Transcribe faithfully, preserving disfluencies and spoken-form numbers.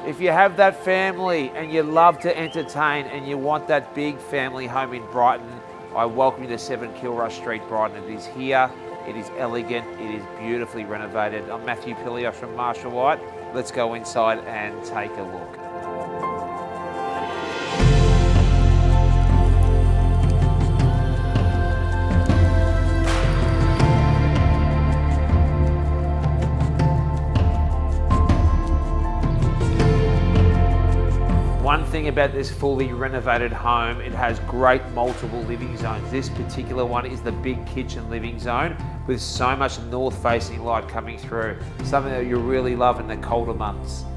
If you have that family and you love to entertain and you want that big family home in Brighton, I welcome you to seven Kilrush Street, Brighton. It is here, it is elegant, it is beautifully renovated. I'm Matthew Kilrush from Marshall White. Let's go inside and take a look. One thing about this fully renovated home, it has great multiple living zones. This particular one is the big kitchen living zone with so much north facing light coming through, something that you really love in the colder months.